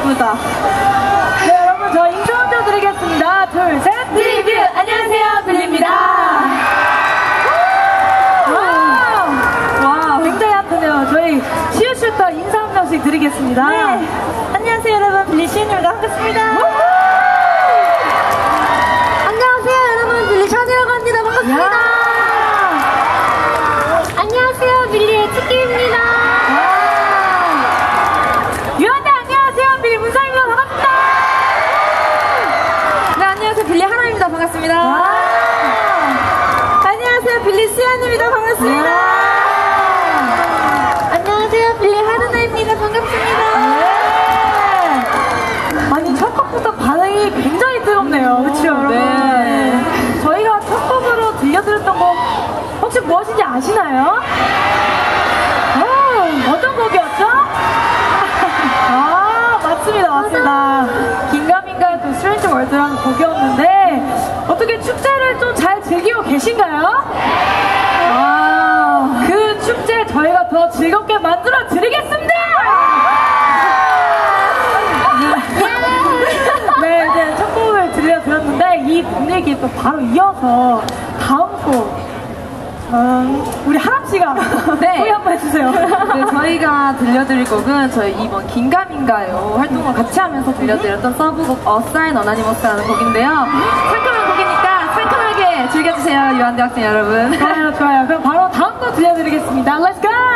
예쁘다. 네, 여러분, 저 인사 먼저 드리겠습니다. 둘, 셋. 드리뷰! 안녕하세요, 빌리입니다. 와, 굉장히 핫하네요. 저희 시우슈터 인사 한 명씩 드리겠습니다. 네. 안녕하세요, 여러분. 빌리 시은입니다. 반갑습니다. 안녕하세요, 여러분. 빌리 샤네라고 합니다. 반갑습니다. 안녕하세요, 빌리의 치키입니다. 유한대 안녕하세요. 빌리 문상입니다. 반갑습니다. 네, 안녕하세요, 빌리 하나입니다. 반갑습니다. 안녕하세요, 빌리 수연입니다. 반갑습니다. 안녕하세요, 빌리 하루나입니다. 반갑습니다. 아니, 첫 곡부터 반응이 굉장히 뜨겁네요. 그렇죠, 여러분? 네. 저희가 첫 곡으로 들려드렸던 곡 혹시 무엇인지 아시나요? 어떤 곡이었죠? 맞습니다. 긴가민가의 또 스트레인지 월드라는 곡이었는데 어떻게 축제를 좀 잘 즐기고 계신가요? 그 축제 저희가 더 즐겁게 만들어 드리겠습니다! 네, 이제 첫 곡을 들려드렸는데 이 분위기 또 바로 이어서 다음 곡 우리 하람씨가 네. 소개 한번 해주세요. 네, 저희가 들려드릴 곡은 저희 이번 긴가민가요 활동을 같이 하면서 들려드렸던 서브곡 어사인 어나니머스라는 곡인데요. 상큼한 곡이니까 상큼하게 즐겨주세요, 유한대 학생 여러분. 좋아요. 그럼 바로 다음 곡 들려드리겠습니다. Let's go!